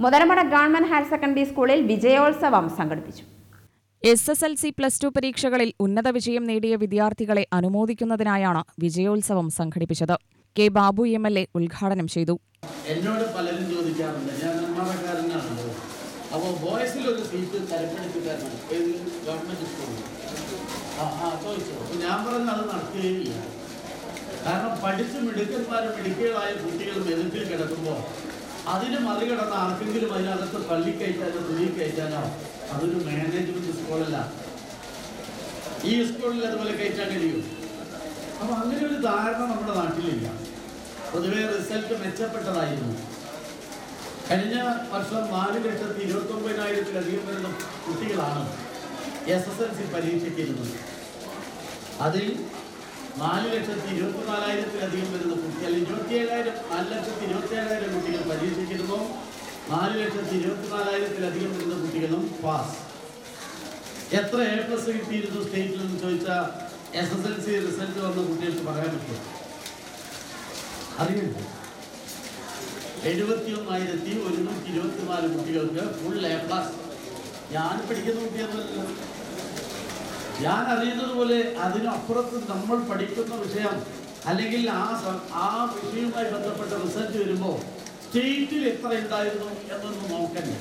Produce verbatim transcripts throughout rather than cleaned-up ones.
Muthalamada government higher secondary സ്കൂളിൽ വിജയോത്സവം സംഘടിപ്പിച്ചു. S S L C plus two പരീക്ഷകളിൽ ഉന്നത വിജയം നേടിയ വിദ്യാർത്ഥികളെ അനുമോദിക്കുന്നതിനായാണ് വിജയോത്സവം സംഘടിപ്പിച്ചത്. K Babu M L A ഉദ്ഘാടനം ചെയ്തു. എന്നോട് പലരും ചോദിക്കാറുണ്ട്, ഞാൻ നിർമ്മാണക്കാരനാണല്ലോ, അപ്പോൾ ബോയ്സിൽ ഒരു സീറ്റ് തരപ്പെടുത്തി തരണം ഏത് ഗവൺമെന്റ് സ്കൂളിൽ ആ ആ ചോദിച്ചു. അപ്പോൾ ഞാൻ പറഞ്ഞത് അത് നടത്തുകയില്ല. കാരണം പഠിച്ച് മിടുക്കന്മാരും മിടുക്കികളായ കുട്ടികളും എതിർത്തിൽ കിടക്കുമ്പോൾ അതിന് മറികടന്ന് ആർക്കെങ്കിലും അതിനകത്ത് പള്ളിക്കയറ്റാനോ തുണിക്കയറ്റാനോ അതൊരു മാനേജ്മെന്റ് സ്കൂളല്ല. ഈ സ്കൂളിൽ അതുപോലെ കയറ്റാൻ കഴിയും. അപ്പോൾ അങ്ങനെ ഒരു ധാരണ നമ്മുടെ നാട്ടിലില്ല. പൊതുവെ റിസൾട്ട് മെച്ചപ്പെട്ടതായിരുന്നു. കഴിഞ്ഞ വർഷം നാല് ലക്ഷത്തി ഇരുപത്തി ഒമ്പതിനായിരത്തിലധികം വരുന്ന കുട്ടികളാണ് എസ് എസ് എൽ സി പരീക്ഷയ്ക്കിരുന്നത്. അതിൽ നാല് ലക്ഷത്തി ഇരുപത്തി നാലായിരത്തിലധികം വരുന്ന കുട്ടി അല്ലെങ്കിൽ ഇരുപത്തി ഏഴായിരം നാല് ലക്ഷത്തി ഇരുപത്തി ഏഴായിരം കുട്ടികൾ പരീക്ഷയ്ക്കിരുന്നു. നാല് ലക്ഷത്തി ഇരുപത്തി നാലായിരത്തിലധികം വരുന്ന കുട്ടികളും പാസ്. എത്ര എ പ്ലസ് കിട്ടിയിരുന്നു സ്റ്റേറ്റിൽ എന്ന് ചോദിച്ചാൽ S S L C result വന്ന കുട്ടികൾക്ക് പറയാൻ പറ്റും. അറിയുന്നു എഴുപത്തി ഒന്നായിരത്തി ഒരുന്നൂറ്റി ഇരുപത്തി നാല് കുട്ടികൾക്ക് ഫുൾ എ പ്ലസ്. ഞാൻ പഠിക്കുന്ന കുട്ടിയൊന്നുമല്ലോ. ഞാൻ അറിയുന്നത് പോലെ അതിനപ്പുറത്ത് നമ്മൾ പഠിക്കുന്ന വിഷയം അല്ലെങ്കിൽ ആ ആ വിഷയവുമായി ബന്ധപ്പെട്ട റിസൾട്ട് വരുമ്പോൾ സ്റ്റേറ്റിൽ എത്ര ഉണ്ടായിരുന്നു എന്നൊന്ന് നോക്കണ്ടേ.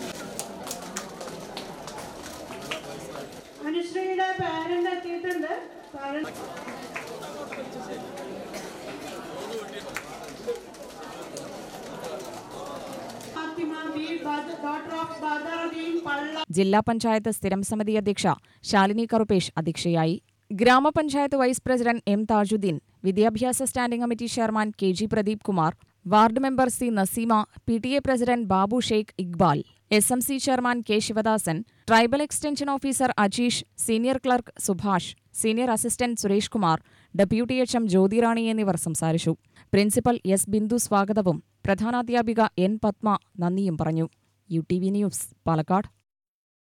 അനുശ്രീയുടെ പാരന്റ് എത്തിയിട്ടുണ്ട്. ജില്ലാ പഞ്ചായത്ത് സ്ഥിരം സമിതി അധ്യക്ഷ ശാലിനി കറുപേഷ് അധ്യക്ഷയായി. ഗ്രാമപഞ്ചായത്ത് വൈസ് പ്രസിഡന്റ് എം താജുദ്ദീൻ, വിദ്യാഭ്യാസ standing committee chairman K G Pradeep Kumar, ward member C Naseema, P T A president Babu Sheikh Iqbal, S M C chairman K Sivadasan, tribal extension officer Ajeesh, senior clerk Subhash, senior assistant Suresh Kumar, deputy H M Jyothirani എന്നിവർ സംസാരിച്ചു. പ്രിൻസിപ്പൽ എസ് ബിന്ദു സ്വാഗതവും പ്രധാനാധ്യാപിക N Padma നന്ദിയും പറഞ്ഞു. U T V news, Palakkad.